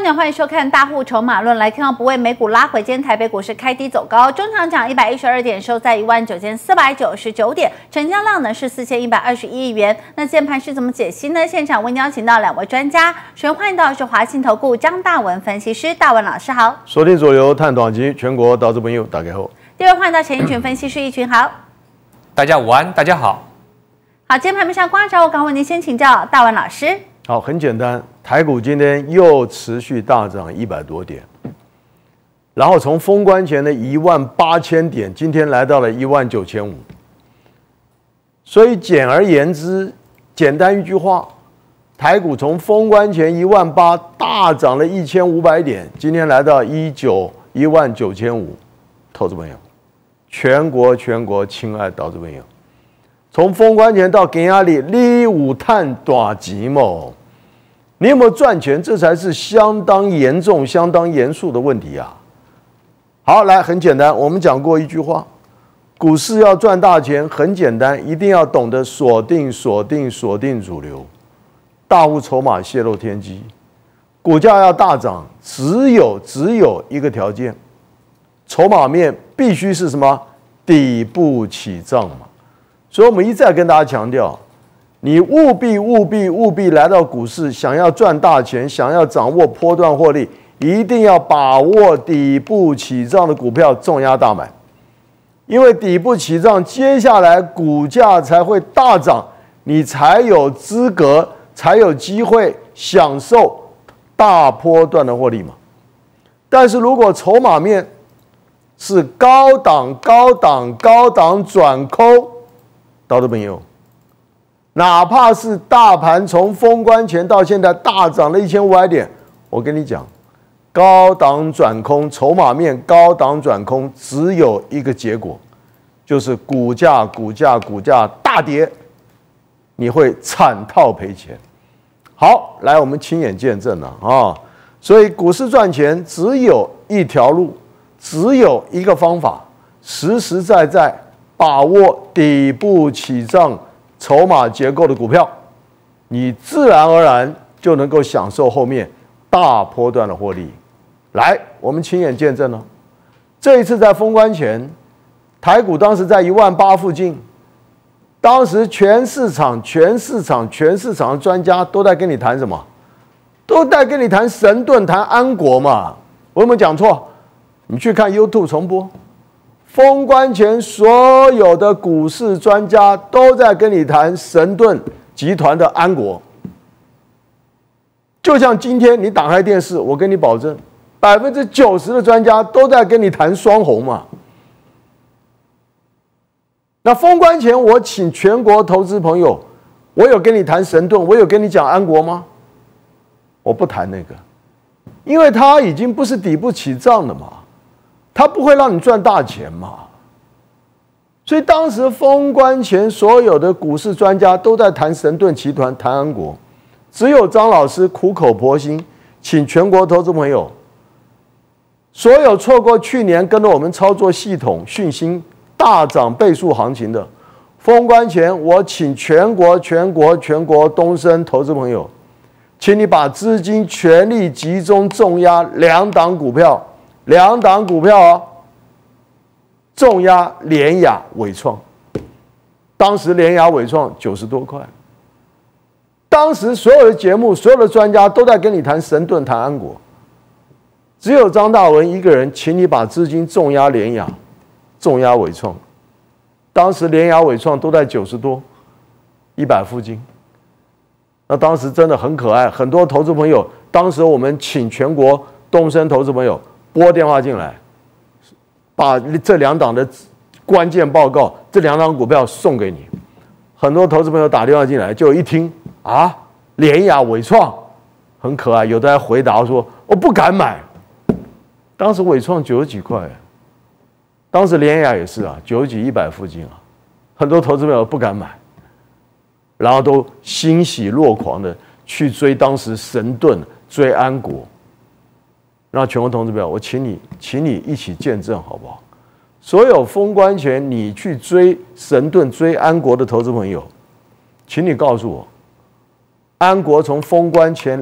年欢迎收看大户筹码论。来看到不为美股拉回，今天台北股市开低走高，中场涨112点，收在19499点，成交量呢是4121亿元。那现盘是怎么解析呢？现场为您邀请到2位专家，首先欢迎到的是华信投顾张大文分析师，大文老师好。 锁定主流探短期，全国投资朋友大家好。 第二位欢迎到陈奕群分析师，奕群好。 大家午安，大家好。 好，今天盘面上观察，我刚为您先请教大文老师。 好，很简单，台股今天又持续大涨100多点，然后从封关前的18000点，今天来到了19500。所以简而言之，简单一句话，台股从封关前18000大涨了1500点，今天来到19500。投资朋友，全国亲爱的投资朋友，从封关前到今仔日，你有赚大钱吗？你有没有赚钱？这才是相当严重、相当严肃的问题啊！好，来，很简单，我们讲过一句话：股市要赚大钱，很简单，一定要懂得锁定主流，大户筹码泄露天机，股价要大涨，只有一个条件，筹码面必须是什么？底部起涨嘛。所以我们一再跟大家强调。你务必来到股市，想要赚大钱，想要掌握波段获利，一定要把握底部起涨的股票，重压大买。因为底部起涨，接下来股价才会大涨，你才有资格，才有机会享受大波段的获利嘛。但是如果筹码面是高档转空，投资朋友。哪怕是大盘从封关前到现在大涨了1500点，我跟你讲，高档转空，筹码面高档转空，只有一个结果，就是股价大跌，你会惨套赔钱。好，来我们亲眼见证了啊！所以股市赚钱只有一条路，只有一个方法，实实在在把握底部起涨。筹码结构的股票，你自然而然就能够享受后面大波段的获利。来，我们亲眼见证了，这一次在封关前，台股当时在18000附近，当时全市场的专家都在跟你谈什么？都在跟你谈神盾，谈安国嘛。我有没有讲错？你去看 YouTube 重播。封关前，所有的股市专家都在跟你谈神盾集团的安国。就像今天你打开电视，我跟你保证，90%的专家都在跟你谈双红嘛。那封关前，我请全国投资朋友，我有跟你谈神盾，我有跟你讲安国吗？我不谈那个，因为它已经不是底部起涨了嘛。它不会让你赚大钱嘛，所以当时封关前，所有的股市专家都在谈神盾集团、谈安国，只有张老师苦口婆心，请全国投资朋友，所有错过去年跟着我们操作系统讯息大涨倍数行情的，封关前我请全国东升投资朋友，请你把资金全力集中重压2档股票。2档股票哦，重压联亚、伟创，当时联亚、伟创90多块。当时所有的节目、所有的专家都在跟你谈神盾、谈安国，只有张大文一个人，请你把资金重压联亚、重压伟创。当时联亚、伟创都在90多、100附近。那当时真的很可爱，很多投资朋友，当时我们请全国东升投资朋友。拨电话进来，把这2档的关键报告，这2档股票送给你。很多投资朋友打电话进来，就一听啊，联亚、伟创很可爱，有的还回答说我不敢买。当时伟创90几块，当时联亚也是啊，90几、100附近啊，很多投资朋友不敢买，然后都欣喜若狂的去追当时神盾、追安国。让全国投资朋友，我请你一起见证好不好？所有封关前你去追神盾、追安国的投资朋友，请你告诉我， 安国从封关前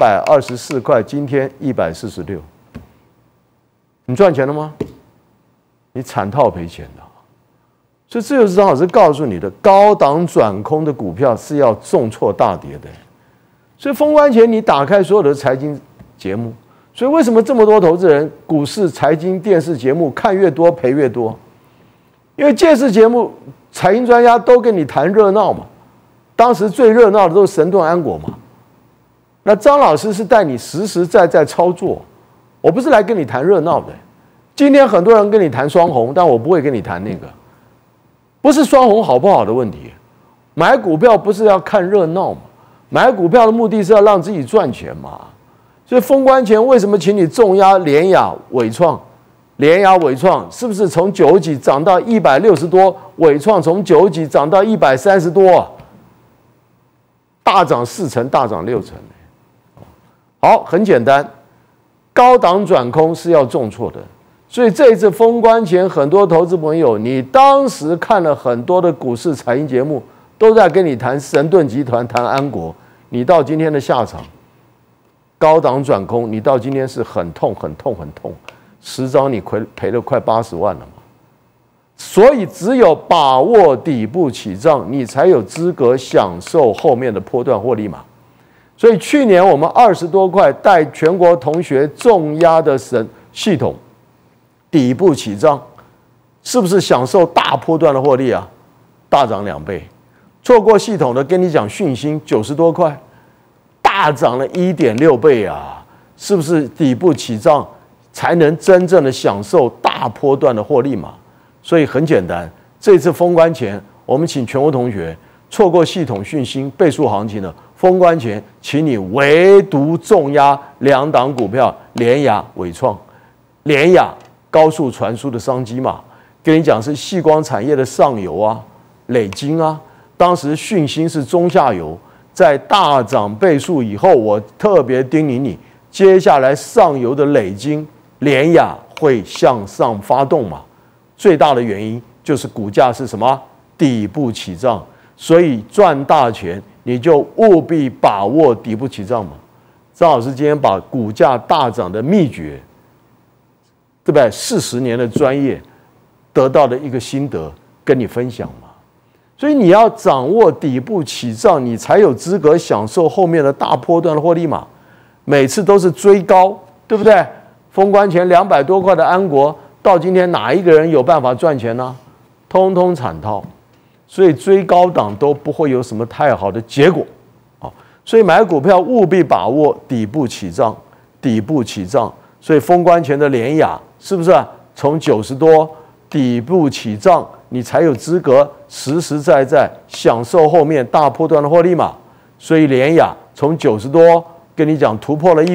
224块，今天146，你赚钱了吗？你惨套赔钱的。所以这就是张老师告诉你的，高档转空的股票是要重挫大跌的。所以封关前你打开所有的财经节目，所以为什么这么多投资人股市、财经、电视节目看越多赔越多？因为电视节目财经专家都跟你谈热闹嘛，当时最热闹的都是神盾安国嘛。那张老师是带你实实在在操作，我不是来跟你谈热闹的。今天很多人跟你谈双红，但我不会跟你谈那个，不是双红好不好的问题。买股票不是要看热闹嘛？买股票的目的是要让自己赚钱嘛。所以封关前为什么请你重压联亚、伟创？联亚、伟创是不是从90几涨到160多？伟创从90几涨到130多啊，大涨4成，大涨6成。好，很简单，高档转空是要重挫的。所以这一次封关前，很多投资朋友，你当时看了很多的股市财经节目，都在跟你谈神盾集团、谈安国，你到今天的下场，高档转空，你到今天是很痛、很痛、很痛，10张你赔了快80万了嘛。所以只有把握底部起涨，你才有资格享受后面的波段获利嘛。所以去年我们20多块带全国同学重压的系统底部起涨，是不是享受大波段的获利啊？大涨2倍。错过系统的跟你讲讯息90多块，大涨了1.6倍啊！是不是底部起涨才能真正的享受大波段的获利嘛？所以很简单，这次封关前，我们请全国同学错过系统讯息倍数行情的，封关前，请你唯独重压2档股票，联亚、伟创。联亚高速传输的商机嘛，跟你讲是矽光产业的上游啊，磊晶啊，当时讯息是中下游，在大涨倍数以后，我特别叮咛你，接下来上游的磊晶、联亚会向上发动嘛，最大的原因就是股价是什么？底部起涨，所以赚大钱你就务必把握底部起涨嘛。张老师今天把股价大涨的秘诀，对不对？40年的专业得到的一个心得跟你分享嘛。所以你要掌握底部起涨，你才有资格享受后面的大波段的获利嘛。每次都是追高，对不对？封关前200多块的安国，到今天哪一个人有办法赚钱呢？通通惨套。所以追高档都不会有什么太好的结果啊。所以买股票务必把握底部起涨，底部起涨。所以封关前的联亚是不是从90多底部起涨，你才有资格实实在在享受后面大波段的获利嘛？所以联亚从90多跟你讲突破了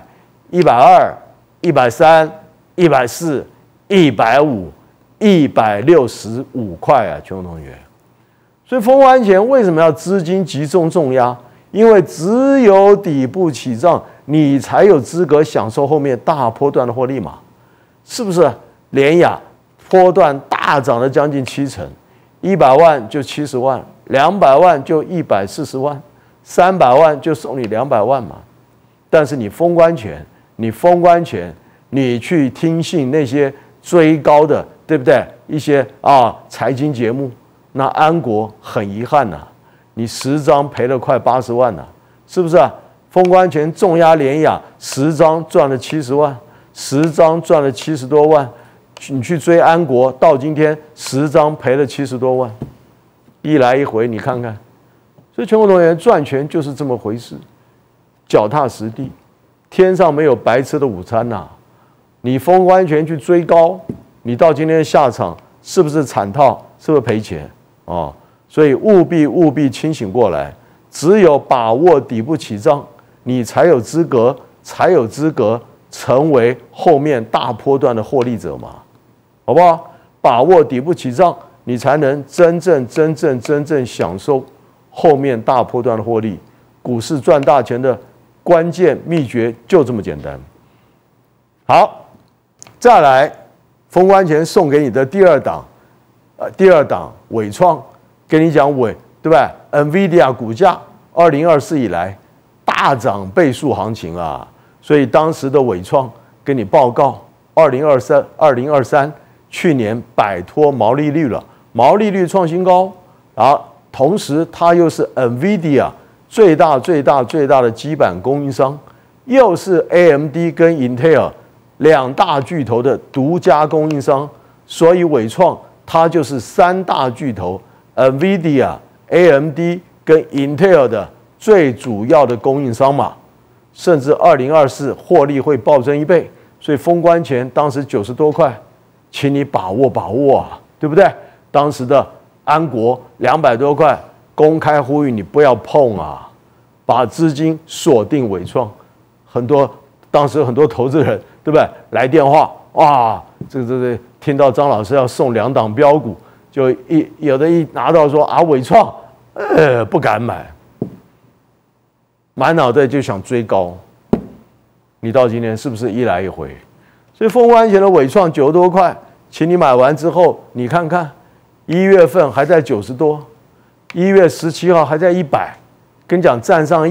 100、120、130、140、150、165块啊，全国同学。所以封关前为什么要资金集中重压？因为只有底部起涨，你才有资格享受后面大波段的获利嘛，是不是？联亚波段大涨了将近7成，100万就70万，200万就140万，300万就送你200万嘛。但是你封关前，你去听信那些追高的，对不对？一些财经节目，那安国很遗憾呐，你10张赔了快80万呐，是不是？封关前重压联亚10张赚了70万，10张赚了70多万，你去追安国，到今天10张赔了70多万，一来一回你看看。所以全国同学赚钱就是这么回事，脚踏实地，天上没有白吃的午餐呐。你封关前去追高，你到今天下场是不是惨套？是不是赔钱啊？所以务必清醒过来，只有把握底部起涨，你才有资格成为后面大波段的获利者嘛，好不好？把握底部起涨，你才能真正享受后面大波段的获利。股市赚大钱的关键秘诀就这么简单。好，再来，封关前送给你的第二档伟创，跟你讲对不对 ？NVIDIA 股价 2024以来大涨倍数行情啊，所以当时的伟创跟你报告，2023去年摆脱毛利率了，毛利率创新高，然后同时它又是 NVIDIA 最大的基板供应商，又是 AMD 跟 Intel 两大巨头的独家供应商，所以伟创它就是三大巨头 NVIDIA、AMD 跟 Intel 的最主要的供应商嘛，甚至2024获利会暴增1倍，所以封关前当时90多块，请你把握啊，对不对？当时的安国200多块，公开呼吁你不要碰啊，把资金锁定伟创，当时很多投资人对不对？来电话，哇，这听到张老师要送2档标股，就有的一拿到说啊伟创，不敢买，满脑袋就想追高。你到今天是不是一来一回？所以封关前的伟创90多块，请你买完之后，你看看1月份还在90多，1月17号还在100，跟你讲站上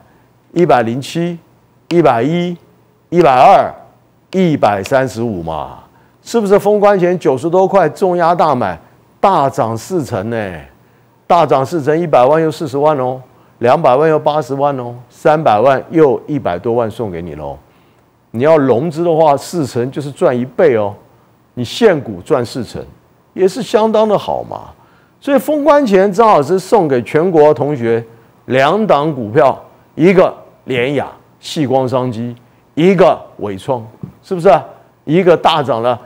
100、107、110、120、135嘛，是不是封关前90多块重压大买，大涨4成呢？大涨4成，100万又40万哦，200万又80万哦，300万又100多万送给你喽。你要融资的话，4成就是赚1倍哦。你现股赚4成，也是相当的好嘛。所以封关前，张老师送给全国同学2档股票，一个联亚、矽光商机，一个伟创，是不是？一个大涨了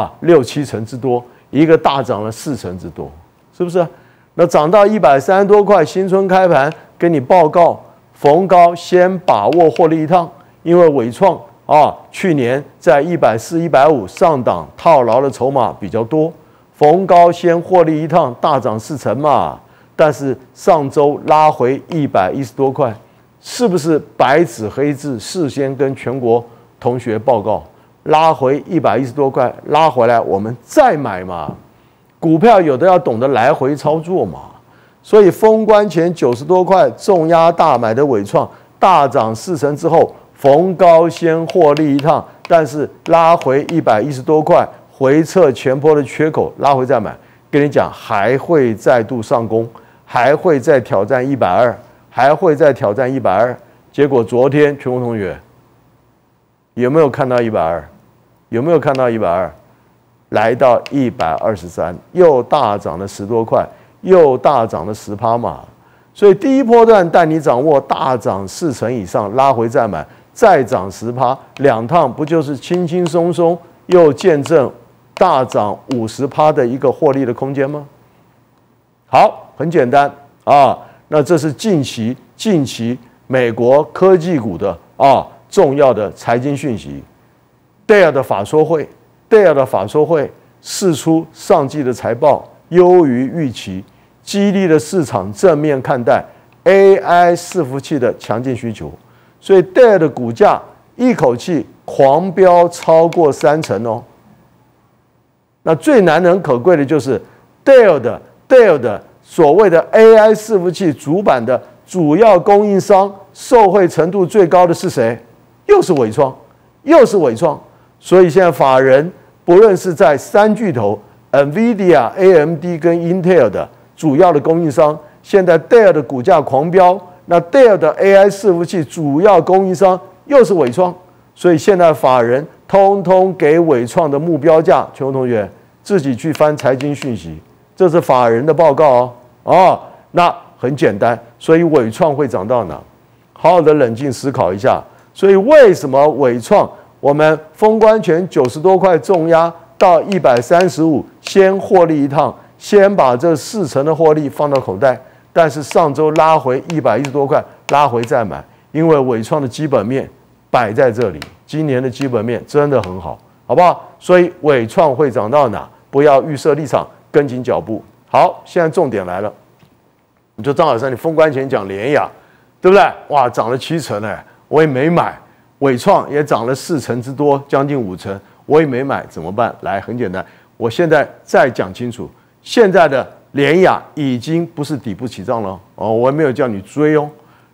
6、7成之多，一个大涨了4成之多，是不是？那涨到130多块，新春开盘跟你报告，逢高先把握获利一趟，因为伟创去年在140、150上档套牢的筹码比较多，逢高先获利一趟，大涨4成嘛。但是上周拉回110多块，是不是白纸黑字事先跟全国同学报告？拉回110多块，拉回来我们再买嘛。股票有的要懂得来回操作嘛。所以封关前90多块重压大买的伟创，大涨4成之后，逢高先获利一趟，但是拉回110多块，回测前波的缺口，拉回再买。跟你讲，还会再度上攻，还会再挑战120，还会再挑战120。结果昨天全国同学有没有看到120？有没有看到120？来到123，又大涨了10多块，又大涨了10%嘛。所以第一波段带你掌握大涨4成以上，拉回再买，再涨10%，2趟不就是轻轻松松又见证大涨50%的一个获利的空间吗？好，很简单啊。那这是近期美国科技股的重要的财经讯息。Dell 的法说会释出上季的财报优于预期，激励了市场正面看待 AI 伺服器的强劲需求，所以 Dell 的股价一口气狂飙超过3成哦。那最难能可贵的就是 Dell 的所谓的 AI 伺服器主板的主要供应商，受惠程度最高的是谁？又是伟创。所以现在法人不论是在3巨头 NVIDIA、AMD 跟 Intel 的主要的供应商，现在 Dell 的股价狂飙，那 Dell 的 AI 伺服器主要供应商又是伟创，所以现在法人通通给伟创的目标价，全国同学自己去翻财经讯息，这是法人的报告哦。那很简单，所以伟创会涨到哪？好好的冷静思考一下。所以为什么伟创我们封关前90多块重压到135，先获利一趟，先把这4成的获利放到口袋。但是上周拉回110多块，拉回再买，因为伟创的基本面摆在这里，今年的基本面真的很好，好不好？所以伟创会涨到哪？不要预设立场，跟紧脚步。好，现在重点来了，你说张老师，你封关前讲联亚，对不对？哇，涨了7成哎，我也没买。伟创也涨了4成之多，将近5成，我也没买，怎么办？来，很简单，我现在再讲清楚，现在的联亚已经不是底部起涨了哦，我也没有叫你追哦。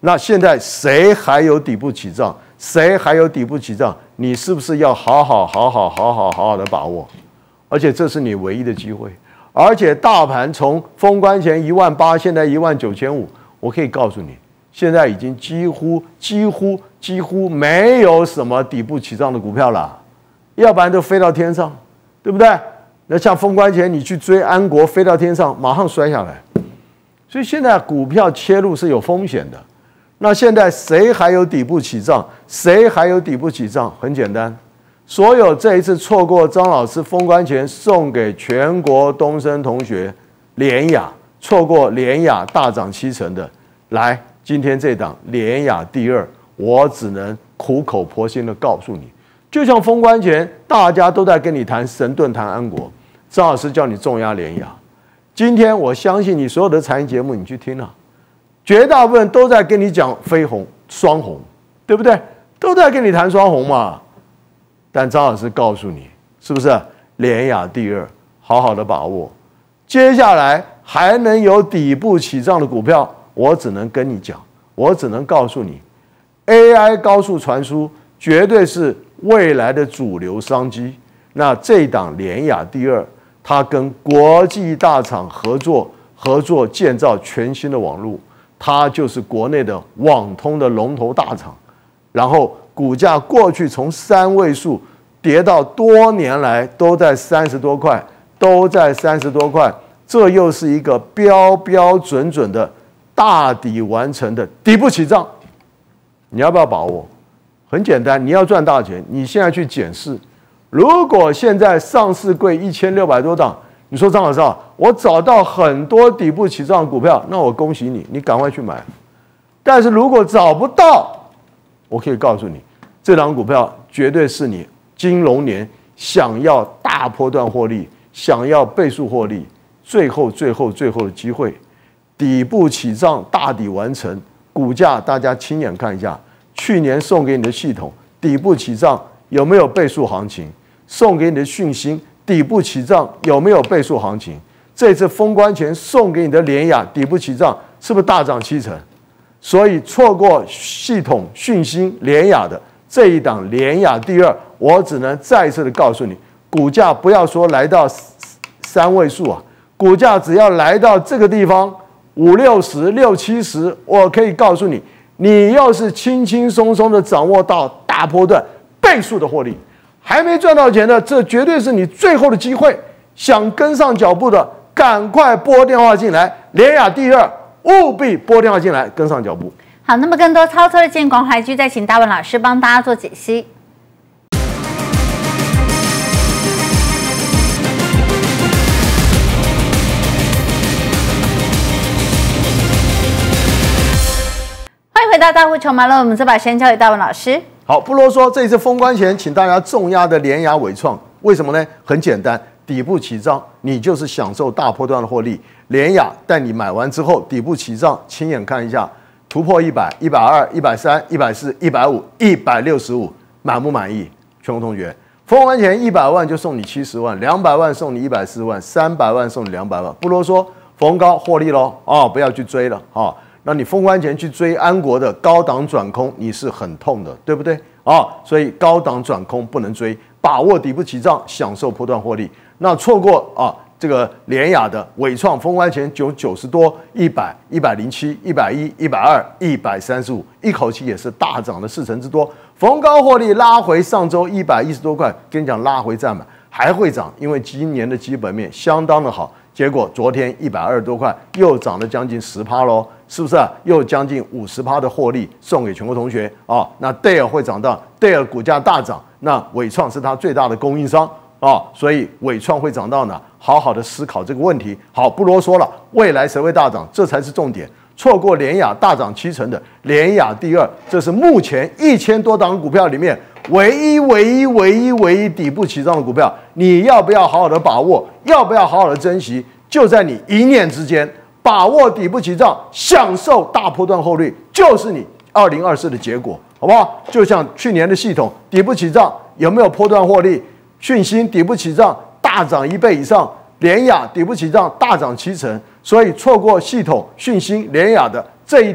那现在谁还有底部起涨？谁还有底部起涨？你是不是要好好的把握？而且这是你唯一的机会。而且大盘从封关前18000，现在19500，我可以告诉你，现在已经几乎没有什么底部起涨的股票了，要不然都飞到天上，对不对？那像封关前你去追安国，飞到天上马上摔下来。所以现在股票切入是有风险的。那现在谁还有底部起涨？谁还有底部起涨？很简单，所有这一次错过张老师封关前送给全国东升同学联亚，错过联亚大涨70%的，来，今天这档联亚第二，我只能苦口婆心的告诉你，就像封关前大家都在跟你谈神盾、谈安国，张老师叫你重压联亚。今天我相信你所有的财经节目你去听啊，绝大部分都在跟你讲飞鸿、双红，对不对？都在跟你谈双红嘛。但张老师告诉你，是不是联亚第二，好好的把握。接下来还能有底部起涨的股票，我只能跟你讲，我只能告诉你 ，AI 高速传输绝对是未来的主流商机。那这档联亚第二，它跟国际大厂合作建造全新的网络，它就是国内的网通的龙头大厂。然后股价过去从3位数跌到多年来都在30多块，这又是一个标准的大底完成的底部起涨，你要不要把握？很简单，你要赚大钱，你现在去检视。如果现在上市柜1600多档，你说张老师啊，我找到很多底部起涨的股票，那我恭喜你，你赶快去买。但是如果找不到，我可以告诉你，这档股票绝对是你金融年想要大波段获利、想要倍数获利，最后的机会。底部起涨，大底完成，股价大家亲眼看一下，去年送给你的系统底部起涨有没有倍数行情？送给你的讯息底部起涨有没有倍数行情？这次封关前送给你的联亚底部起涨是不是大涨70%？所以错过系统讯息联亚的这一档联亚第二，我只能再一次的告诉你，股价不要说来到3位数啊，股价只要来到这个地方50、60、60、70，我可以告诉你，你要是轻轻松松的掌握到大波段倍数的获利，还没赚到钱的，这绝对是你最后的机会。想跟上脚步的，赶快拨电话进来，联亚第二，务必拨电话进来跟上脚步。 好，那么更多操作的建议广还需再请大文老师帮大家做解析。欢迎回到大户筹码论，我们再把时间交给大文老师。 好，不啰嗦，这一次封关前，请大家重压的联亚伟创，为什么呢？很简单，底部起涨，你就是享受大波段的获利。联亚带你买完之后，底部起涨，亲眼看一下，突破100、120、130、140、150、165，满不满意？全国同学，封关前100万就送你70万，200万送你140万，300万送你200万，不啰嗦，逢高获利喽，不要去追了啊。那你封关前去追安国的高档转空，你是很痛的，对不对所以高档转空不能追，把握底部起涨，享受波段获利。那错过这个联亚的伟创封关前90多，100、107、110、120、135，一口气也是大涨了40%之多，逢高获利拉回上周110多块，跟你讲拉回再买还会涨，因为今年的基本面相当的好。结果昨天120多块又涨了将近10%喽，是不是又将近50%的获利送给全国同学那戴尔会涨到，戴尔股价大涨，那伟创是它最大的供应商所以伟创会涨到哪？好好的思考这个问题。好，不啰嗦了，未来谁会大涨？这才是重点。错过联亚大涨70%的联亚第二，这是目前1000多档股票里面唯一底部起涨的股票，你要不要好好的把握？要不要好好的珍惜？就在你一念之间，把握底部起涨，享受大波段获利，就是你2024的结果，好不好？就像去年的系统底部起涨有没有波段获利？讯息底部起涨大涨1倍以上，联亚底部起涨大涨70%，所以错过系统讯息联亚的这一档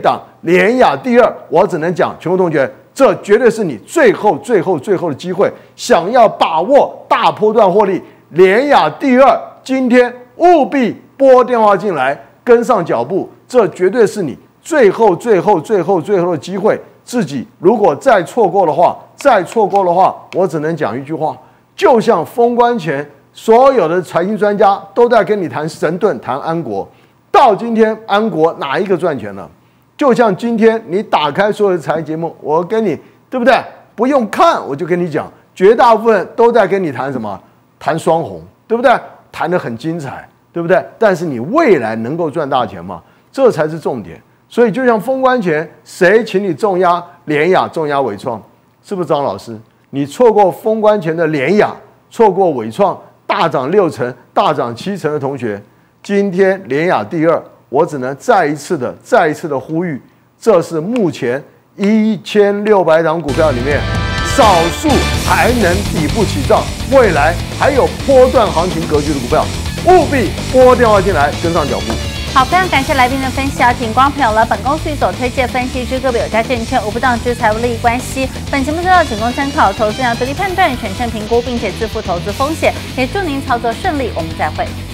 联亚第二，我只能讲，全国同学，这绝对是你最后的机会，想要把握大波段获利，联亚第二，今天务必拨电话进来，跟上脚步，这绝对是你最后的机会。自己如果再错过的话，我只能讲一句话，就像封关前所有的财经专家都在跟你谈神盾、谈安国，到今天安国哪一个赚钱了？就像今天你打开所有的财经节目，我跟你对不对？不用看我就跟你讲，绝大部分都在跟你谈什么？谈双红，对不对？谈得很精彩，对不对？但是你未来能够赚大钱吗？这才是重点。所以就像封关前，谁请你重压联亚、重压伟创？是不是张老师？你错过封关前的联亚，错过伟创大涨6成、大涨7成的同学，今天联亚第二，我只能再一次的呼吁，这是目前1600档股票里面少数还能底部起涨，未来还有波段行情格局的股票，务必拨电话进来跟上脚步。 好，非常感谢来宾的分析啊，请观众朋友了，本公司所推荐分析之个别有价证券无不当之财务利益关系，本节目资料仅供参考，投资人独立判断、审慎评估，并且自负投资风险，也祝您操作顺利，我们再会。